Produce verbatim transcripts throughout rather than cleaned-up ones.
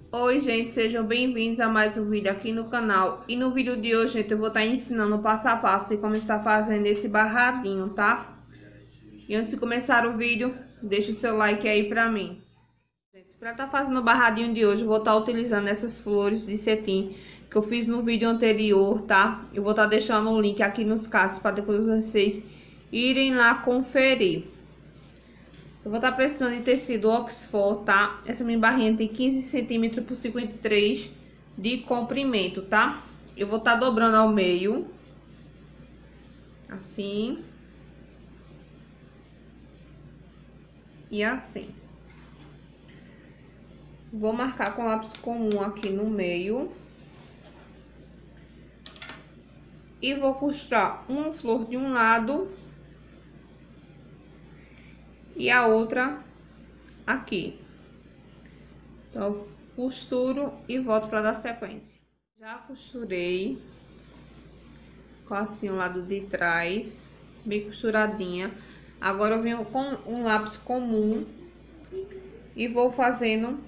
Oi gente, sejam bem-vindos a mais um vídeo aqui no canal. E no vídeo de hoje, gente, eu vou estar ensinando o passo a passo de como está fazendo esse barradinho, tá? E antes de começar o vídeo, deixa o seu like aí pra mim. Para estar fazendo o barradinho de hoje, eu vou estar utilizando essas flores de cetim que eu fiz no vídeo anterior, tá? Eu vou estar deixando o link aqui nos cards para depois vocês irem lá conferir. Eu vou estar precisando de tecido Oxford, tá? Essa minha barrinha tem quinze centímetros por cinquenta e três de comprimento, tá? Eu vou estar dobrando ao meio. Assim. E assim. Vou marcar com lápis comum aqui no meio. E vou costurar uma flor de um lado. E a outra aqui. Então, eu costuro e volto para dar sequência. Já costurei com assim o lado de trás, bem costuradinha. Agora eu venho com um lápis comum e vou fazendo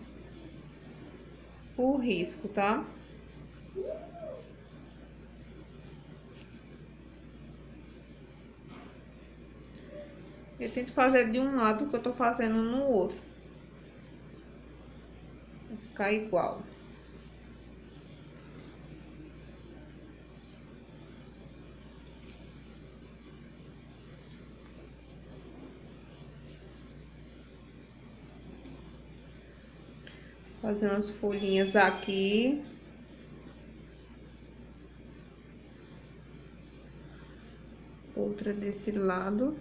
o risco, tá? Eu tento fazer de um lado que eu tô fazendo no outro. Vai ficar igual. Fazendo as folhinhas aqui. Outra desse lado.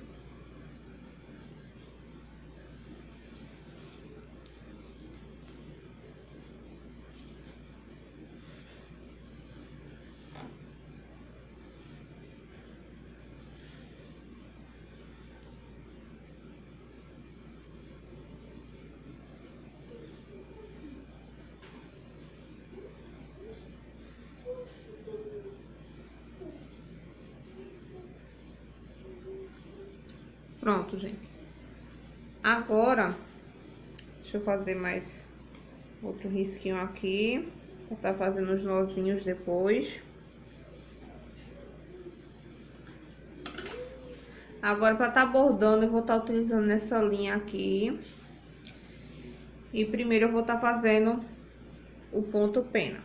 Pronto, gente. Agora, deixa eu fazer mais outro risquinho aqui. Vou estar fazendo os nozinhos depois. Agora, para estar bordando, eu vou estar utilizando essa linha aqui. E primeiro eu vou estar fazendo o ponto pena.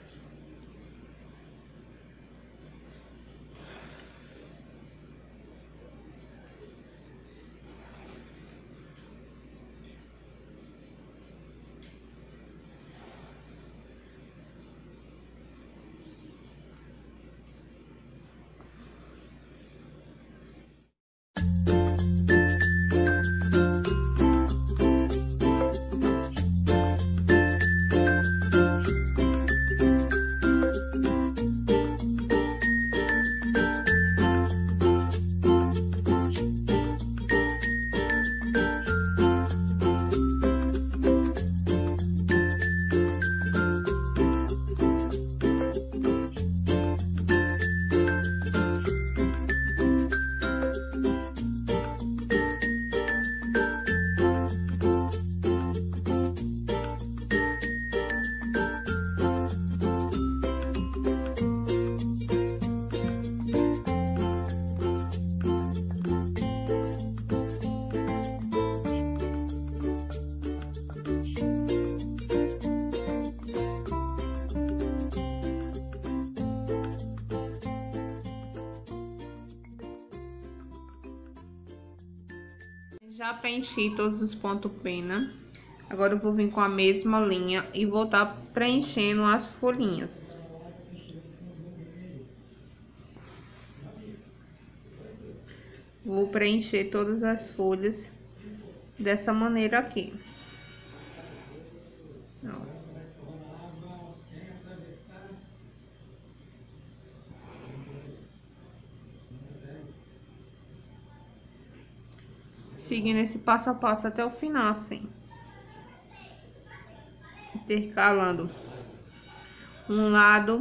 Já preenchi todos os pontos pena. Agora eu vou vir com a mesma linha e vou estar preenchendo as folhinhas. Vou preencher todas as folhas dessa maneira aqui. Ó. Seguindo esse passo a passo até o final, assim. Intercalando um lado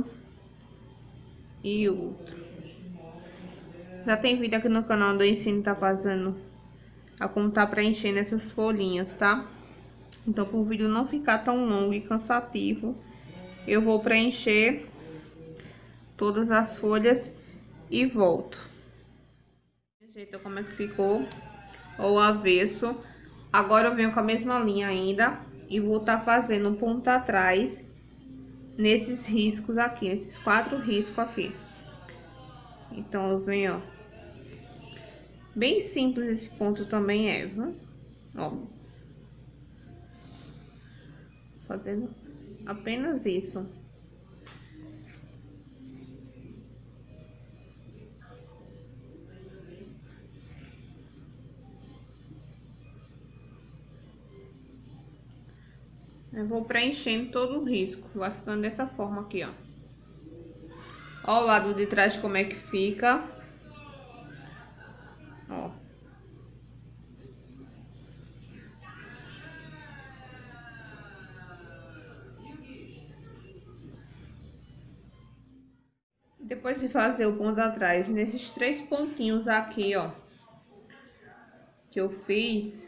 e o outro. Já tem vídeo aqui no canal onde eu ensino tá fazendo a como tá preenchendo essas folhinhas, tá? Então, para o vídeo não ficar tão longo e cansativo, eu vou preencher todas as folhas e volto. Jeito como é que ficou o avesso. Agora eu venho com a mesma linha ainda e vou estar tá fazendo um ponto atrás nesses riscos aqui, nesses quatro riscos aqui. Então eu venho, ó, bem simples esse ponto também é, viu? Ó, fazendo apenas isso. Eu vou preenchendo todo o risco, vai ficando dessa forma aqui, ó. Ó o lado de trás como é que fica. Ó. Depois de fazer o ponto atrás, nesses três pontinhos aqui, ó, que eu fiz,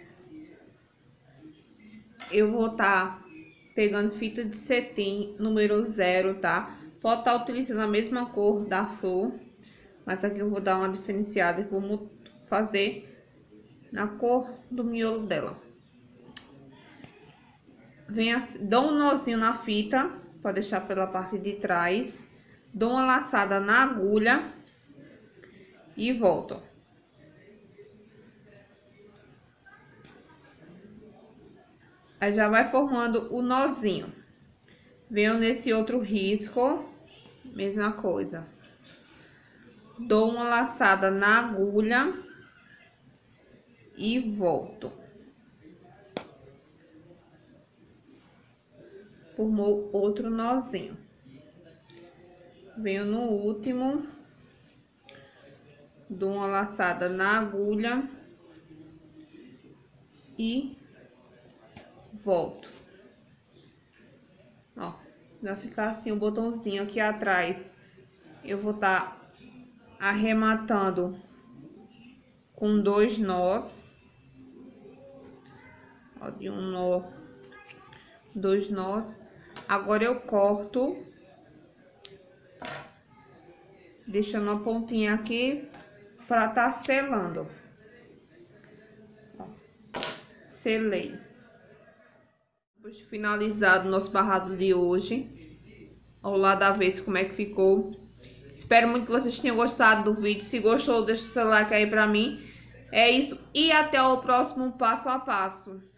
eu vou estar tá pegando fita de cetim número zero, tá? Pode estar tá utilizando a mesma cor da flor, mas aqui eu vou dar uma diferenciada e vou fazer na cor do miolo dela. Vem assim, dou um nozinho na fita, para deixar pela parte de trás, dou uma laçada na agulha e volto. Aí já vai formando o nozinho. Venho nesse outro risco, mesma coisa. Dou uma laçada na agulha e volto. Formou outro nozinho. Venho no último, dou uma laçada na agulha e volto. Ó, vai ficar assim o botãozinho aqui atrás. Eu vou estar tá arrematando com dois nós. Ó, de um nó, dois nós. Agora eu corto, deixando a pontinha aqui para tá selando. Ó, selei. Depois de finalizado o nosso barrado de hoje, ao lado avesso como é que ficou. Espero muito que vocês tenham gostado do vídeo. Se gostou, deixa o seu like aí pra mim. É isso, e até o próximo passo a passo.